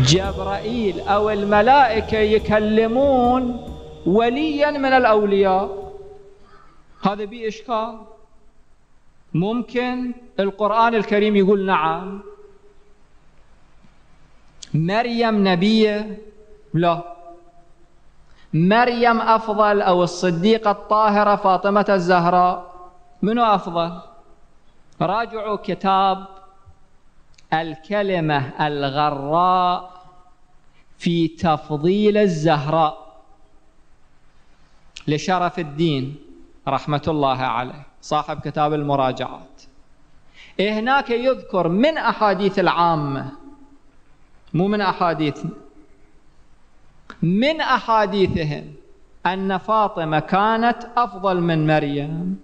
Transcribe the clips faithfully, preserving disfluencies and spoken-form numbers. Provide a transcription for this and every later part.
جبرائيل أو الملائكة يكلمون وليا من الأولياء، هذا بيه إشكال؟ ممكن القرآن الكريم يقول نعم. مريم نبية؟ لا. مريم أفضل أو الصديقة الطاهرة فاطمة الزهراء؟ منو أفضل؟ راجعوا كتاب الكلمة الغراء في تفضيل الزهراء لشرف الدين رحمة الله عليه صاحب كتاب المراجعات. هناك يذكر من أحاديث العامة، مو من أحاديثنا، من أحاديثهم أن فاطمة كانت أفضل من مريم،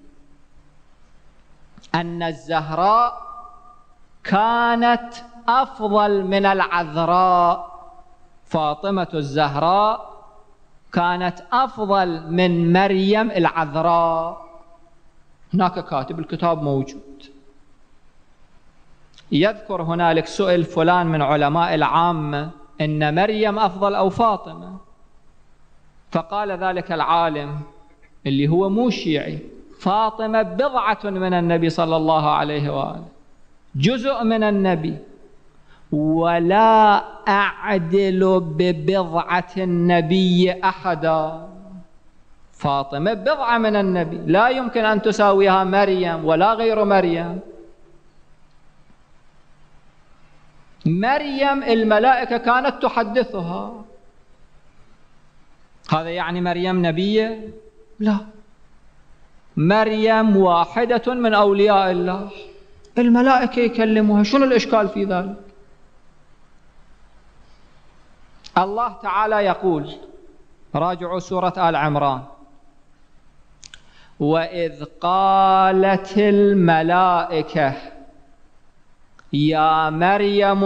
أن الزهراء كانت أفضل من العذراء، فاطمة الزهراء كانت أفضل من مريم العذراء. هناك كاتب الكتاب موجود يذكر هنالك سئل فلان من علماء العامة إن مريم أفضل أو فاطمة، فقال ذلك العالم اللي هو مو شيعي فاطمة بضعة من النبي صلى الله عليه وآله، جزء من النبي، ولا أعدل ببضعة النبي أحدا. فاطمة بضعة من النبي، لا يمكن أن تساويها مريم ولا غير مريم. مريم الملائكة كانت تحدثها، هذا يعني مريم نبية؟ لا، مريم واحدة من أولياء الله، الملائكة يكلموها، شنو الإشكال في ذلك؟ الله تعالى يقول، راجعوا سورة آل عمران: وإذ قالت الملائكة يا مريم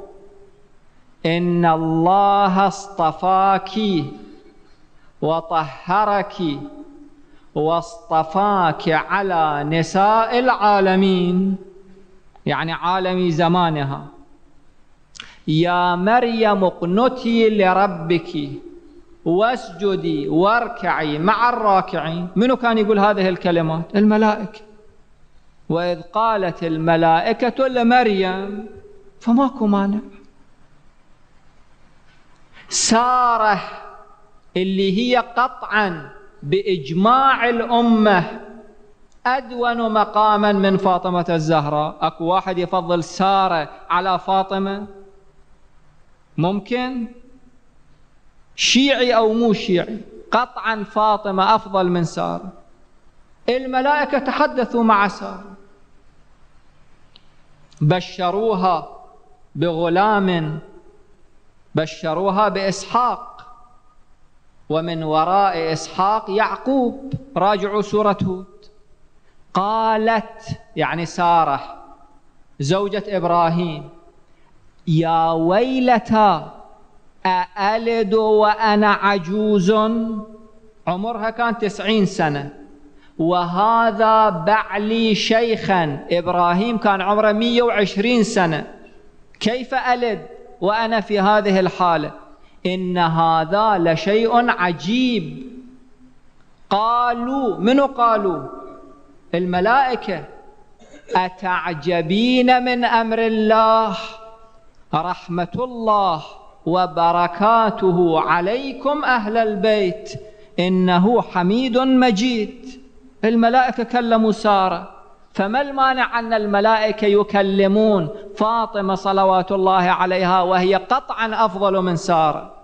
إن الله اصطفاك وطهرك واصطفاك على نساء العالمين، يعني عالم زمانها. يا مريم اقنتي لربك واسجدي واركعي مع الراكعين. منو كان يقول هذه الكلمات؟ الملائكة. وإذ قالت الملائكة لمريم، فماكو مانع. سارة اللي هي قطعا بإجماع الأمة أدون مقاما من فاطمة الزهراء، أكو واحد يفضل سارة على فاطمة؟ ممكن؟ شيعي أو مو شيعي، قطعا فاطمة أفضل من سارة. الملائكة تحدثوا مع سارة، بشروها بغلام، بشروها بإسحاق، ومن وراء إسحاق يعقوب، راجعوا سورة هود. قالت يعني سارة زوجة إبراهيم: يا ويلتى أألد وأنا عجوز، عمرها كان تسعين سنة، وهذا بعلي شيخا، إبراهيم كان عمره مئة وعشرين سنة، كيف ألد وأنا في هذه الحالة؟ إن هذا لشيء عجيب. قالوا، منو قالوا؟ الملائكة: أتعجبين من أمر الله، رحمة الله وبركاته عليكم أهل البيت إنه حميد مجيد. الملائكة كلموا سارة، فما المانع أن الملائكة يكلمون فاطمة صلوات الله عليها وهي قطعا أفضل من سارة؟